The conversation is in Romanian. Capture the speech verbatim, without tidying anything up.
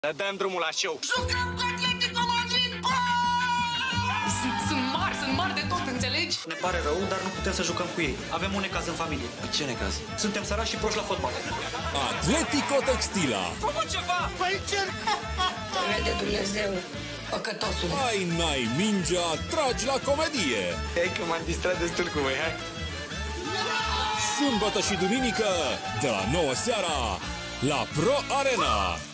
Dăm drumul la show. Jucăm cu Atletico Madrid, bă! Sunt, sunt mari, sunt mari de tot, înțelegi? Ne pare rău, dar nu putem să jucăm cu ei. Avem un necaz în familie. Ce necaz? Suntem sărași și proști la fotbal. Atletico Textila. Făcut ceva! Păi cer! Vede Dumnezeu, păcătosule. Hai, n-ai mingea, tragi la comedie. Hai că m-am distrat destul cu voi, hai! Sâmbătă și duminică, de la nouă seara, la Pro Arena.